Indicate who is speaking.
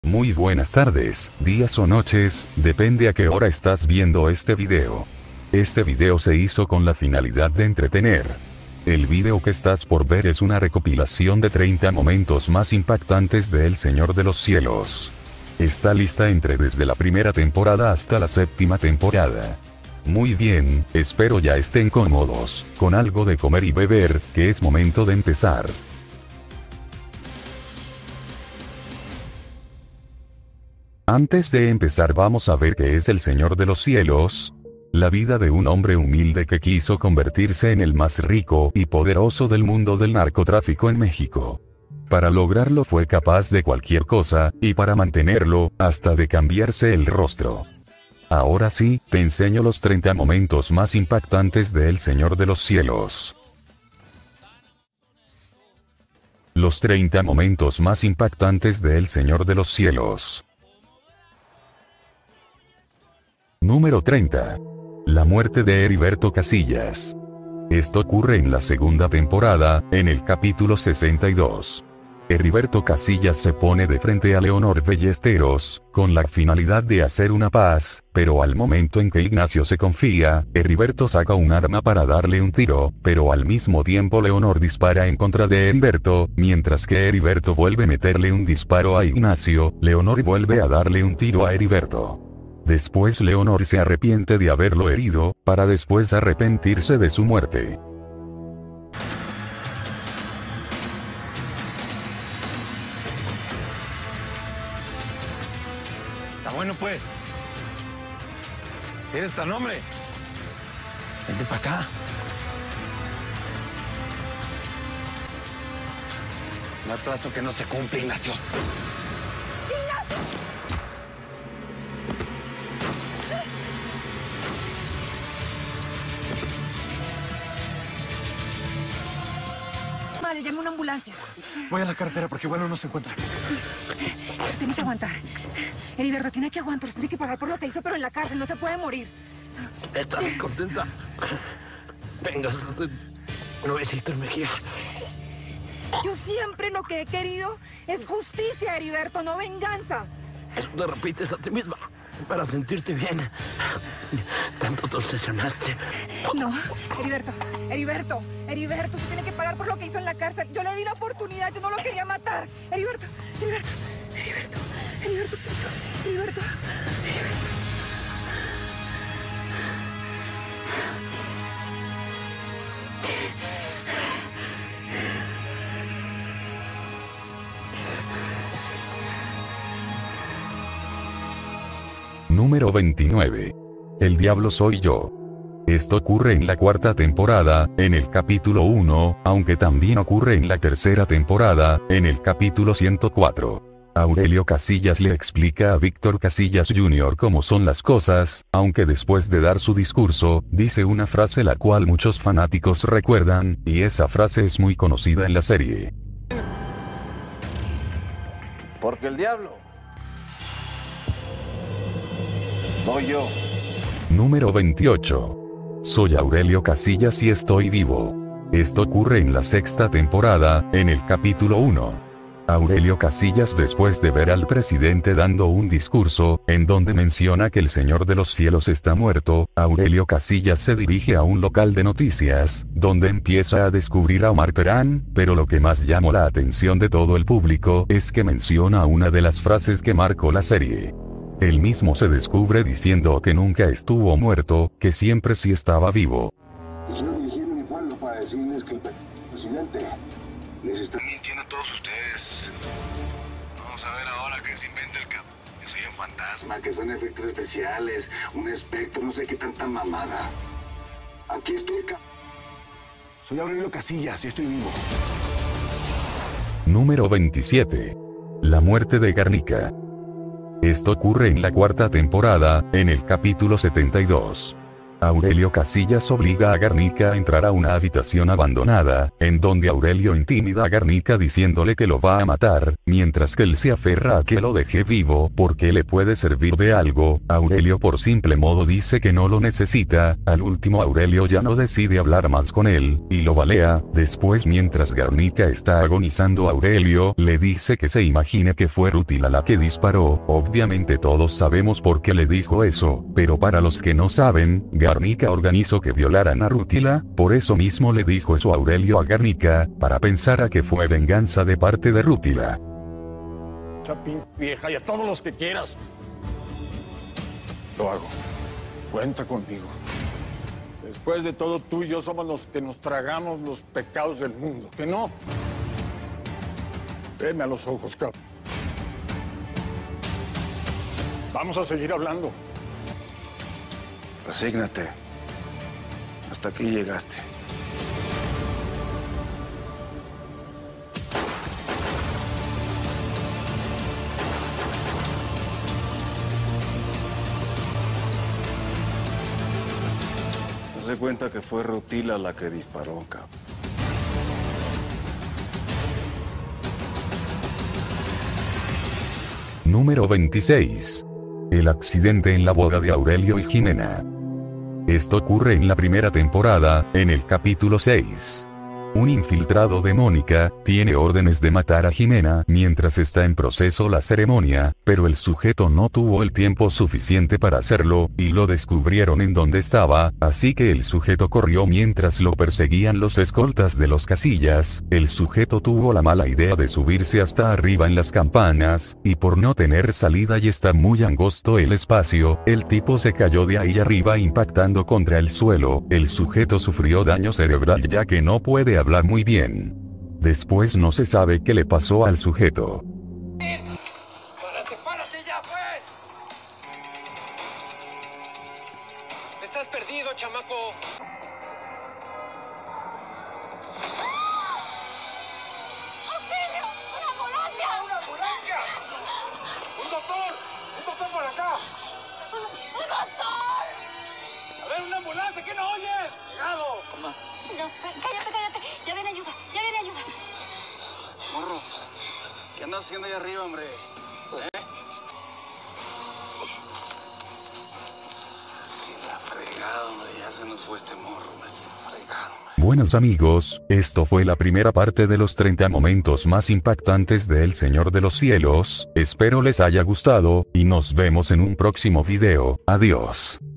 Speaker 1: Muy buenas tardes, días o noches, depende a qué hora estás viendo este video. Este video se hizo con la finalidad de entretener. El video que estás por ver es una recopilación de 30 momentos más impactantes de El Señor de los Cielos. Está lista desde la primera temporada hasta la séptima temporada. Muy bien, espero ya estén cómodos, con algo de comer y beber, que es momento de empezar. Antes de empezar vamos a ver qué es El Señor de los Cielos. La vida de un hombre humilde que quiso convertirse en el más rico y poderoso del mundo del narcotráfico en México. Para lograrlo fue capaz de cualquier cosa, y para mantenerlo, hasta de cambiarse el rostro. Ahora sí, te enseño los 30 momentos más impactantes de El Señor de los Cielos. Los 30 momentos más impactantes de El Señor de los Cielos. Número 30. La muerte de Heriberto Casillas. Esto ocurre en la segunda temporada, en el capítulo 62. Heriberto Casillas se pone de frente a Leonor Ballesteros, con la finalidad de hacer una paz, pero al momento en que Ignacio se confía, Heriberto saca un arma para darle un tiro, pero al mismo tiempo Leonor dispara en contra de Heriberto, mientras que Heriberto vuelve a meterle un disparo a Ignacio, Leonor vuelve a darle un tiro a Heriberto. Después Leonor se arrepiente de haberlo herido, para después arrepentirse de su muerte.
Speaker 2: Está bueno pues. ¿Eres tan hombre? Vente para acá. No hay plazo que no se cumple, Ignacio.
Speaker 3: Vale, llame una ambulancia.
Speaker 2: Voy a la carretera porque igual no se encuentra.
Speaker 3: Usted tiene que aguantar. Heriberto tiene que aguantar, usted tiene que pagar por lo que hizo, pero en la cárcel no se puede morir.
Speaker 2: ¿Estás contenta? Venga, un besito en mejilla.
Speaker 3: Yo siempre lo que he querido es justicia, Heriberto, no venganza.
Speaker 2: Eso te repites a ti misma para sentirte bien. Tanto te obsesionaste.
Speaker 3: No, Heriberto, usted tiene que pagar por lo que hizo en la cárcel. Yo le di la oportunidad, yo no lo quería matar. Heriberto.
Speaker 1: Número 29. El diablo soy yo. Esto ocurre en la cuarta temporada, en el capítulo 1, aunque también ocurre en la tercera temporada, en el capítulo 104. Aurelio Casillas le explica a Víctor Casillas Jr. cómo son las cosas, aunque después de dar su discurso, dice una frase la cual muchos fanáticos recuerdan, y esa frase es muy conocida en la serie.
Speaker 2: Porque el diablo soy yo.
Speaker 1: Número 28. Soy Aurelio Casillas y estoy vivo. Esto ocurre en la sexta temporada, en el capítulo 1. Aurelio Casillas, después de ver al presidente dando un discurso, en donde menciona que el Señor de los Cielos está muerto, Aurelio Casillas se dirige a un local de noticias, donde empieza a descubrir a Omar Terán, pero lo que más llamó la atención de todo el público es que menciona una de las frases que marcó la serie. Él mismo se descubre diciendo que nunca estuvo muerto, que siempre sí estaba vivo.
Speaker 4: Quisiera dirigirme a mi pueblo para decirles que el presidente les está
Speaker 5: mintiendo a todos ustedes. Vamos a ver ahora que se inventa que soy un fantasma.
Speaker 4: que son efectos especiales, un espectro, no sé qué tanta mamada. Aquí estoy, Soy Aurelio Casillas y estoy vivo.
Speaker 1: Número 27. La muerte de Garnica. Esto ocurre en la cuarta temporada, en el capítulo 72. Aurelio Casillas obliga a Garnica a entrar a una habitación abandonada, en donde Aurelio intimida a Garnica diciéndole que lo va a matar, mientras que él se aferra a que lo deje vivo porque le puede servir de algo. Aurelio por simple modo dice que no lo necesita. Al último Aurelio ya no decide hablar más con él, y lo balea. Después, mientras Garnica está agonizando, Aurelio le dice que se imagine que fue Rútila la que disparó. Obviamente todos sabemos por qué le dijo eso, pero para los que no saben, Garnica organizó que violaran a Rútila, por eso mismo le dijo eso Aurelio a Garnica, para pensar a que fue venganza de parte de Rútila.
Speaker 6: Chapín, vieja, y a todos los que quieras. Lo hago. Cuenta conmigo. Después de todo, tú y yo somos los que nos tragamos los pecados del mundo. ¿Que no? Veme a los ojos, cabrón. Vamos a seguir hablando.
Speaker 5: Resígnate. Hasta aquí llegaste. Se cuenta que fue Rútila la que disparó, cabrón.
Speaker 1: Número 26. El accidente en la boda de Aurelio y Jimena. Esto ocurre en la primera temporada, en el capítulo 6. Un infiltrado de Mónica tiene órdenes de matar a Jimena mientras está en proceso la ceremonia, pero el sujeto no tuvo el tiempo suficiente para hacerlo, y lo descubrieron en donde estaba, así que el sujeto corrió mientras lo perseguían los escoltas de los Casillas. El sujeto tuvo la mala idea de subirse hasta arriba en las campanas, y por no tener salida y estar muy angosto el espacio, el tipo se cayó de ahí arriba impactando contra el suelo. El sujeto sufrió daño cerebral ya que no puede hablar muy bien. Después no se sabe qué le pasó al sujeto.
Speaker 7: ¡Párate ya, pues! ¡Estás perdido, chamaco!
Speaker 8: ¡Auxilio! ¡Una ambulancia!
Speaker 7: ¡Una ambulancia! ¡Un doctor! ¡Un doctor por acá!
Speaker 8: ¡Un doctor!
Speaker 7: ¡A ver, una ambulancia! ¿Qué no oyes? ¡Cuidado!
Speaker 8: No, cállate. Ya viene ayuda.
Speaker 5: Morro, ¿qué andas haciendo ahí arriba, hombre? Y la fregada, hombre, ya se nos fue este morro, hombre. Fregado, hombre.
Speaker 1: Buenos amigos, esto fue la primera parte de los 30 momentos más impactantes de El Señor de los Cielos. Espero les haya gustado, y nos vemos en un próximo video. Adiós.